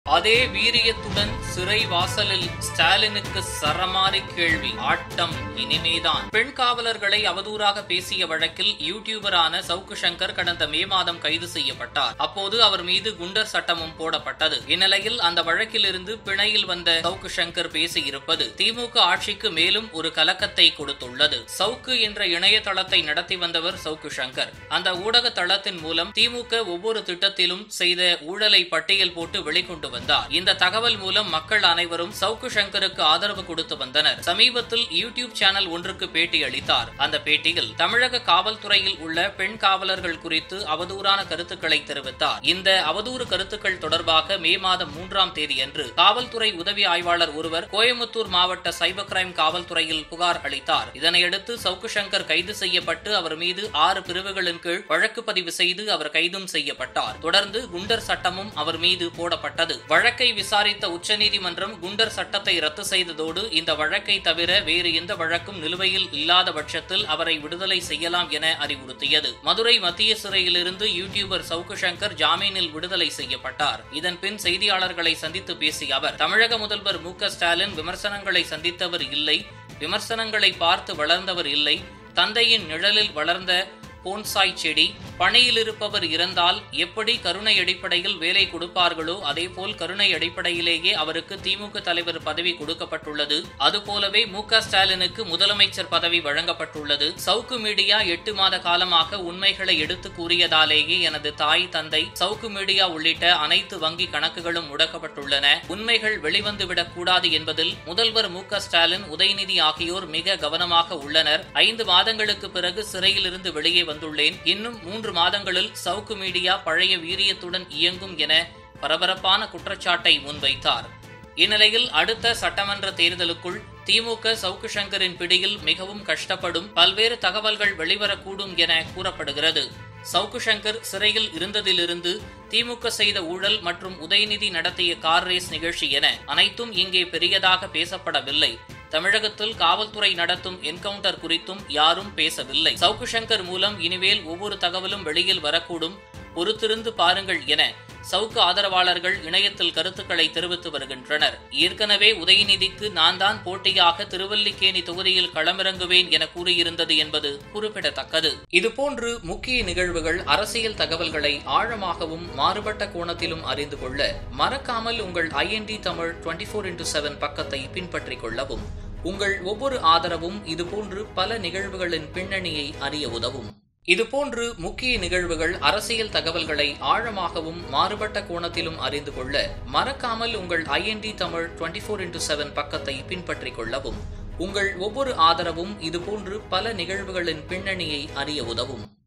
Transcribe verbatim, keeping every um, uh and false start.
அதே வீரியத்துடன் சிறை வாசலில் ஸ்டாலினுக்கு சரமாரி கேள்வி. ஆட்டம் இனிமேதான். பெண் காவலர்களை அவதூறாக பேசிய வழக்கில் யூடியூபரான சவுக்கு சங்கர் கடந்த மே மாதம் கைது செய்யப்பட்டார். அப்போது அவர் மீது குண்டர் சட்டமும் போடப்பட்டது. இந்நிலையில் அந்த வழக்கிலிருந்து பிணையில் வந்த சவுக்கு சங்கர் பேசியிருப்பது திமுக ஆட்சிக்கு மேலும் ஒரு கலக்கத்தை கொடுத்துள்ளது. சவுக்கு என்ற இணையதளத்தை நடத்தி வந்தவர் சவுக்கு சங்கர். அந்த ஊடக தளத்தின் மூலம் திமுக ஒவ்வொரு திட்டத்திலும் செய்த ஊழலை பட்டியல் போட்டு வெளிக்கொண்டு வந்தார். இந்த தகவல் மூலம் மக்கள் அனைவரும் சவுக்கு சங்கருக்கு ஆதரவு கொடுத்து வந்தனர். சமீபத்தில் யூடியூப் சேனல் ஒன்றுக்கு பேட்டி அளித்தார். அந்த பேட்டியில் தமிழக காவல்துறையில் உள்ள பெண் காவலர்கள் குறித்து அவதூறான கருத்துக்களை தெரிவித்தார். இந்த அவதூறு கருத்துக்கள் தொடர்பாக மே மாதம் மூன்றாம் தேதியன்று காவல்துறை உதவி ஆய்வாளர் ஒருவர் கோயமுத்தூர் மாவட்ட சைபர் கிரைம் காவல்துறையில் புகார் அளித்தார். இதனையடுத்து சவுக்கு சங்கர் கைது செய்யப்பட்டு அவர் மீது ஆறு பிரிவுகளின் கீழ் வழக்கு பதிவு செய்து அவர் கைதும் செய்யப்பட்டார். தொடர்ந்து குண்டர் சட்டமும் அவர் மீது போடப்பட்டது. வழக்கை விசாரித்த உச்சநீதிமன்றம் குண்டர் சட்டத்தை ரத்து செய்ததோடு இந்த வழக்கை தவிர வேறு எந்த வழக்கும் நிலுவையில் இல்லாத பட்சத்தில் அவரை விடுதலை செய்யலாம் என அறிவுறுத்தியது. மதுரை மத்திய சிறையிலிருந்து யூடியூபர் சவுக்கு சங்கர் ஜாமீனில் விடுதலை செய்யப்பட்டார். இதன்பின் செய்தியாளர்களை சந்தித்து பேசிய அவர், தமிழக முதல்வர் மு க ஸ்டாலின் விமர்சனங்களை சந்தித்தவர் இல்லை, விமர்சனங்களை பார்த்து வளர்ந்தவர் இல்லை, தந்தையின் நிழலில் வளர்ந்த போன்சாய் செடி. பணியில் இருப்பவர் இறந்தால் எப்படி கருணை அடிப்படையில் வேலை கொடுப்பார்களோ அதேபோல் கருணை அடிப்படையிலேயே அவருக்கு திமுக தலைவர் பதவி கொடுக்கப்பட்டுள்ளது. அதுபோலவே மு க ஸ்டாலினுக்கு முதலமைச்சர் பதவி வழங்கப்பட்டுள்ளது. சவுக்கு மீடியா எட்டு மாத காலமாக உண்மைகளை எடுத்து கூறியதாலேயே எனது தாய், தந்தை, சவுக்கு மீடியா உள்ளிட்ட அனைத்து வங்கி கணக்குகளும் முடக்கப்பட்டுள்ளன. உண்மைகள் வெளிவந்துவிடக் கூடாது என்பதில் முதல்வர் மு க ஸ்டாலின், உதயநிதி ஆகியோர் மிக கவனமாக உள்ளனர். ஐந்து மாதங்களுக்கு பிறகு சிறையிலிருந்து வெளியே வந்துள்ளேன். இன்னும் மூன்று மாதங்களில் சவுக்கு மீடியா பழைய வீரியத்துடன் இயங்கும் என பரபரப்பான குற்றச்சாட்டை முன்வைத்தார். இந்நிலையில் அடுத்த சட்டமன்ற தேர்தலுக்குள் திமுக சவுக்கு சங்கரின் பிடியில் மிகவும் கஷ்டப்படும், பல்வேறு தகவல்கள் வெளிவரக்கூடும் என கூறப்படுகிறது. சவுக்கு சங்கர் சிறையில் இருந்ததிலிருந்து திமுக செய்த ஊழல் மற்றும் உதயநிதி நடத்திய கார் ரேஸ் நிகழ்ச்சி என அனைத்தும் இங்கே பெரியதாக பேசப்படவில்லை. தமிழகத்தில் காவல்துறை நடத்தும் என்கவுண்டர் குறித்தும் யாரும் பேசவில்லை. சவுக்கு சங்கர் மூலம் இனிமேல் ஒவ்வொரு தகவலும் வெளியில் வரக்கூடும், பொறுத்திருந்து பாருங்கள் என சவுக்கு ஆதரவாளர்கள் இணையத்தில் கருத்துக்களை தெரிவித்து வருகின்றனர். ஏற்கனவே உதயநிதிக்கு நான் தான் போட்டியாக திருவல்லிக்கேணி தொகுதியில் களமிறங்குவேன் என கூறியிருந்தது என்பது குறிப்பிடத்தக்கது. இதுபோன்று முக்கிய நிகழ்வுகள், அரசியல் தகவல்களை ஆழமாகவும் மாறுபட்ட கோணத்திலும் அறிந்து கொள்ள மறக்காமல் உங்கள் ஐ என் டி தமிழ் இருபத்தி நான்கு இன்டு செவன் பக்கத்தை பின்பற்றிக் கொள்ளவும். உங்கள் ஒவ்வொரு ஆதரவும் இதுபோன்று பல நிகழ்வுகளின் பின்னணியை அறிய உதவும். இதுபோன்று முக்கிய நிகழ்வுகள், அரசியல் தகவல்களை ஆழமாகவும் மாறுபட்ட கோணத்திலும் அறிந்து கொள்ள மறக்காமல் உங்கள் ஐ என் டி தமிழ் இருபத்தி நான்கு இன்டு செவன் பக்கத்தை பின்பற்றிக் கொள்ளவும். உங்கள் ஒவ்வொரு ஆதரவும் இதுபோன்று பல நிகழ்வுகளின் பின்னணியை அறிய உதவும்.